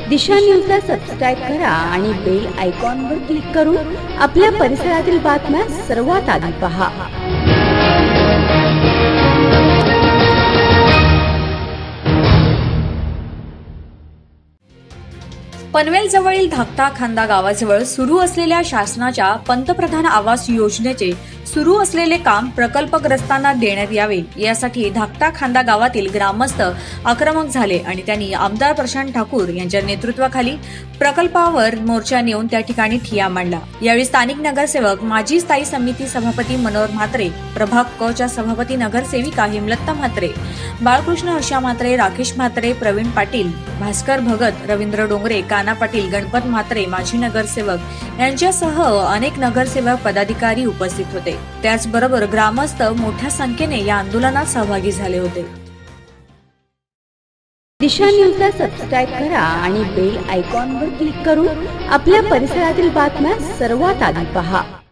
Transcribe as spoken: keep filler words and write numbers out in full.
दिशा न्यूजला सबस्क्राईब करा आणि बेल आयकॉनवर क्लिक करून आपल्या परिसरातील बातम्या सर्वात आधी पहा। पनवेल जवळील धाकटा खांदा गावाजवळ सुरू असलेल्या शासनाच्या पंतप्रधान आवास योजनेचे सुरू असलेले काम प्रकल्पग्रस्तांना देण्यात यावे यासाठी धाकटा खांदा गावातील ग्रामस्थ आक्रमक झाले आणि त्यांनी आमदार प्रशांत ठाकूर यांच्या नेतृत्वाखाली प्रकल्पावर मोर्चा नेऊन त्या ठिकाणी ठिय्या मांडला। यावेळी स्थानिक नगरसेवक, माजी स्थायी समिती सभापती मनोहर म्हात्रे, प्रभाग क च्या सभापती नगरसेविका हेमलता म्हात्रे, बाळकृष्ण हर्षा म्हात्रे, राकेश म्हात्रे, प्रवीण पाटील, भास्कर भगत, रवींद्र डोंगरे, काना पाटील, गणपत म्हात्रे, माजी नगरसेवक यांच्यासह अनेक नगरसेवक पदाधिकारी उपस्थित होते। त्याचबरोबर ग्रामस्थ मोठ्या संख्येने या आंदोलनात सहभागी झाले होते। दिशा न्यूजला सबस्क्राईब करा आणि बेल आयकॉनवर क्लिक करून आपल्या परिसरातील बातम्या सर्वात आधी पहा।